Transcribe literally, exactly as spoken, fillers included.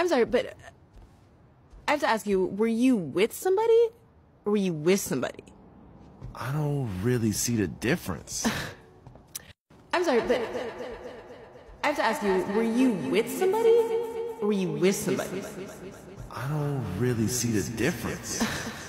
I'm sorry, but I have to ask you, were you with somebody or were you with somebody? I don't really see the difference. I'm sorry, but I have to ask you, were you with somebody or were you with somebody? I don't really see the difference.